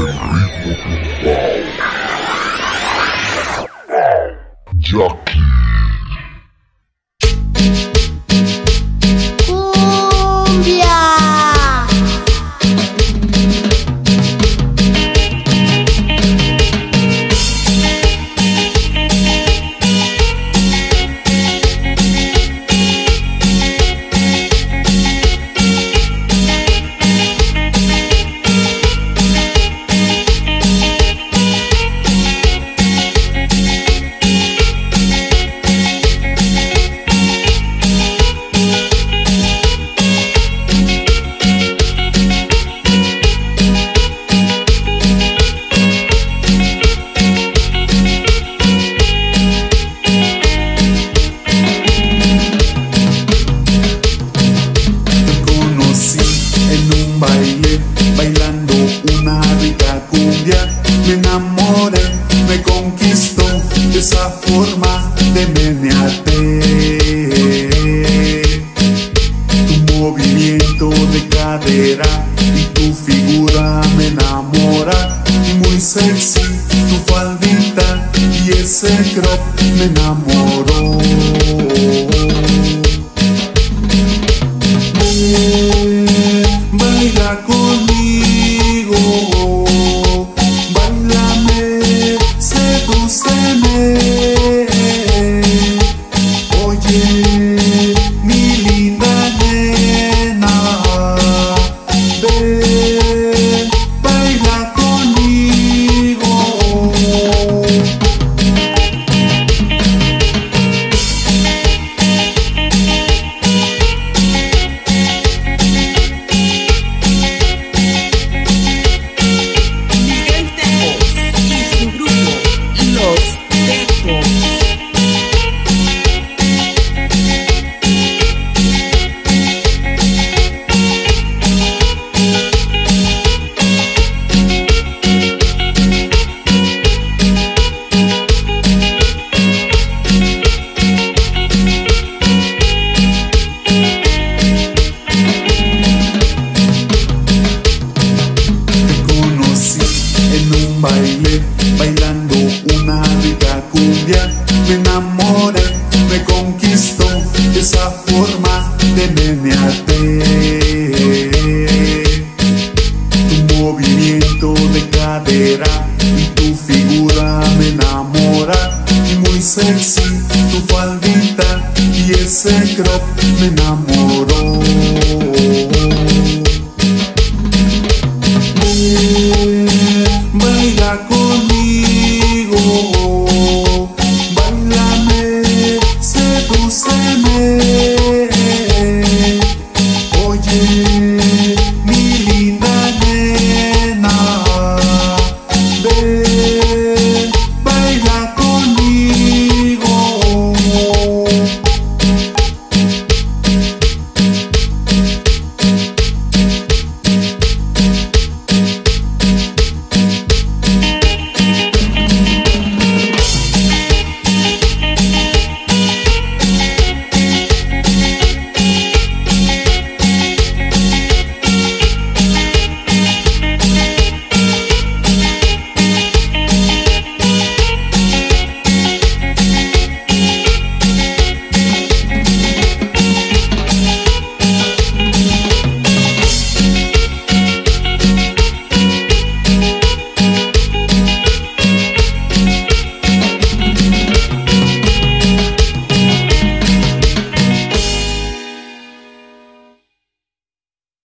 Jackie. Bailando una rica cumbia, me enamoré, me conquistó esa forma de menearte. Tu movimiento de cadera y tu figura me enamora, y muy sexy tu faldita y ese crop me enamoró. Baila conmigo, báilame, sedúceme. Oye, mi linda nena, ven, baila conmigo. Bailando una rica cumbia, me enamoré, me conquistó esa forma de menearte. Tu movimiento de cadera